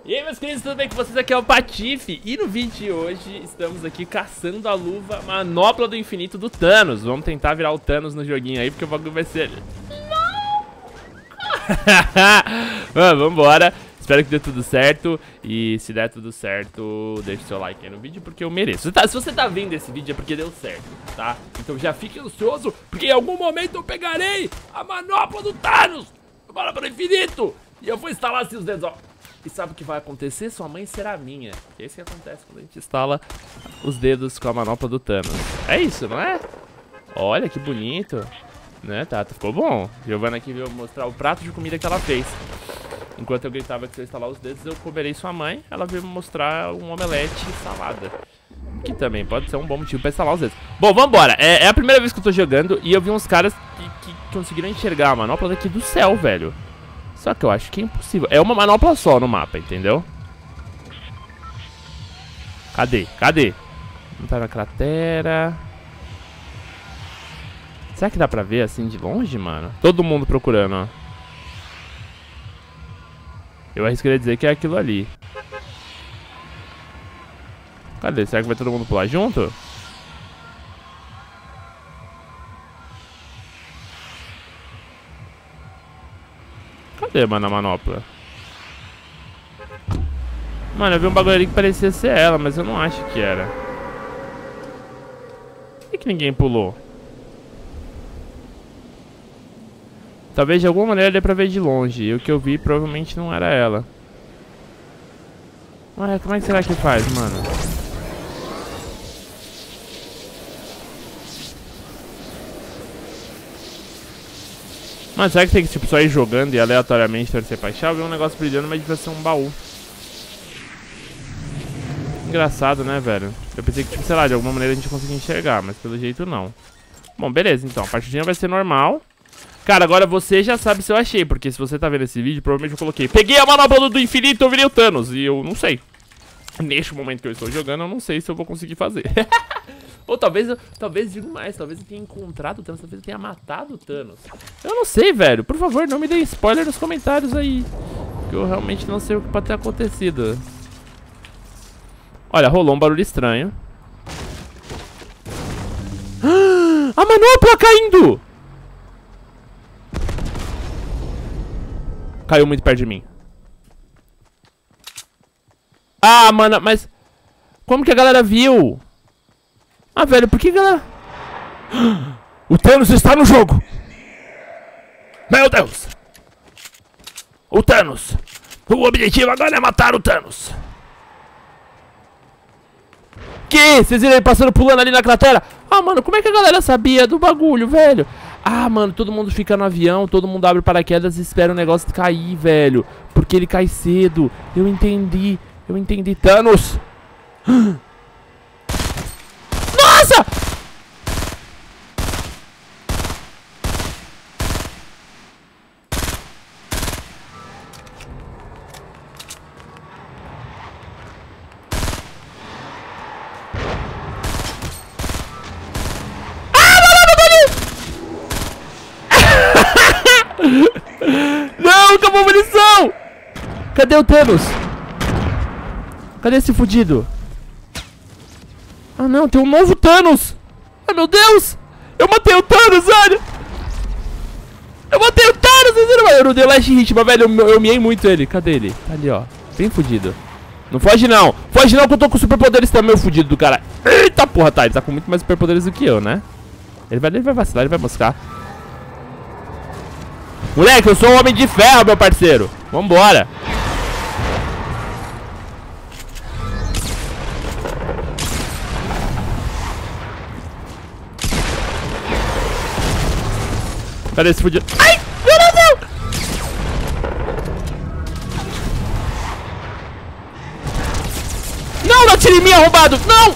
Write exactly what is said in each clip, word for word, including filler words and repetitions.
E aí, meus queridos, tudo bem com vocês? Aqui é o Patife. E no vídeo de hoje estamos aqui caçando a luva manopla do infinito do Thanos. Vamos tentar virar o Thanos no joguinho aí, porque o bagulho vai ser... Mano, vambora. Espero que dê tudo certo. E se der tudo certo, deixa o seu like aí no vídeo, porque eu mereço. Se, tá, se você tá vendo esse vídeo é porque deu certo, tá? Então já fique ansioso, porque em algum momento eu pegarei a manopla do Thanos, a manopla do infinito, e eu vou instalar assim os dedos, ó. E sabe o que vai acontecer? Sua mãe será minha. É isso que acontece quando a gente instala os dedos com a manopla do Thanos. É isso, não é? Olha que bonito. Né, Tata? Ficou bom. Giovana aqui veio mostrar o prato de comida que ela fez. Enquanto eu gritava que se eu instalar os dedos, eu comerei sua mãe. Ela veio me mostrar um omelete e salada. Que também pode ser um bom motivo pra instalar os dedos. Bom, vambora. É, é a primeira vez que eu tô jogando e eu vi uns caras que, que conseguiram enxergar a manopla daqui do céu, velho. Só que eu acho que é impossível. É uma manopla só no mapa, entendeu? Cadê? Cadê? Não tá na cratera. Será que dá pra ver assim de longe, mano? Todo mundo procurando, ó. Eu arriscaria dizer que é aquilo ali. Cadê? Será que vai todo mundo pular junto? Cadê, mano, a manopla? Mano, eu vi um bagulho ali que parecia ser ela, mas eu não acho que era. Por que que ninguém pulou? Talvez de alguma maneira dê pra ver de longe. E o que eu vi provavelmente não era ela. Ué, como é que será que faz, mano? Mano, será que tem que tipo, só ir jogando e aleatoriamente torcer pra chave? Eu vi um negócio brilhando, mas devia ser um baú. Engraçado, né, velho? Eu pensei que, tipo, sei lá, de alguma maneira a gente conseguia enxergar, mas pelo jeito não. Bom, beleza, então. A partidinha vai ser normal. Cara, agora você já sabe se eu achei, porque se você tá vendo esse vídeo, provavelmente eu coloquei peguei a manopla do infinito, eu virei o Thanos. E eu não sei. Neste momento que eu estou jogando, eu não sei se eu vou conseguir fazer. Ou talvez, eu, talvez digo mais, talvez eu tenha encontrado o Thanos, talvez eu tenha matado o Thanos. Eu não sei, velho. Por favor, não me dê spoiler nos comentários aí. Que eu realmente não sei o que pode ter acontecido. Olha, rolou um barulho estranho. A manopla caindo! Caiu muito perto de mim. Ah, mano, mas... Como que a galera viu? Ah, velho, por que a galera... O Thanos está no jogo! Meu Deus! O Thanos! O objetivo agora é matar o Thanos! Que? Vocês viram ele passando, pulando ali na cratera? Ah, mano, como é que a galera sabia do bagulho, velho? Ah, mano, todo mundo fica no avião, todo mundo abre paraquedas e espera o negócio cair, velho. Porque ele cai cedo. Eu entendi, eu entendi. Thanos! Nossa! Não, acabou a munição! Cadê o Thanos? Cadê esse fudido? Ah não, tem um novo Thanos! Ai meu Deus! Eu matei o Thanos, velho! Eu matei o Thanos! Eu não dei last hit, mas velho, eu, eu miei muito ele. Cadê ele? Tá ali, ó. Bem fudido. Não foge não! Foge não que eu tô com superpoderes também, o fudido do cara. Eita porra, tá. Ele tá com muito mais superpoderes do que eu, né? Ele vai, ele vai vacilar, ele vai moscar. Moleque, eu sou um homem de ferro, meu parceiro. Vambora. Cadê esse fudido? Ai, meu Deus! Não, não tire em mim, arrombado! Não!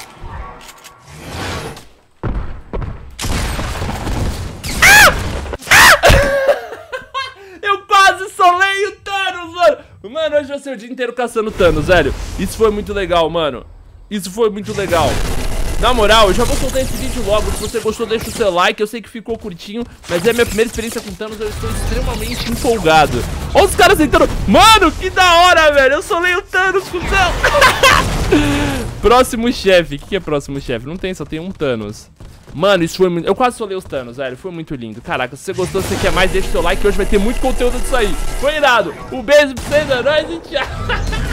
Solei o Thanos, mano. Mano, hoje vai ser o dia inteiro caçando Thanos, velho. Isso foi muito legal, mano. Isso foi muito legal. Na moral, eu já vou soltar esse vídeo logo. Se você gostou, deixa o seu like. Eu sei que ficou curtinho, mas é a minha primeira experiência com Thanos. Eu estou extremamente empolgado. Olha os caras entrando. Mano, que da hora, velho. Eu solei o Thanos. Thanos, cuzão. Próximo chefe. O que, que é próximo chefe? Não tem, só tem um Thanos. Mano, isso foi muito... Eu quase solei os Thanos, velho. Foi muito lindo. Caraca, se você gostou, se você quer mais, deixa o seu like. Que hoje vai ter muito conteúdo disso aí. Foi irado. Um beijo pra vocês, é nóis e tchau.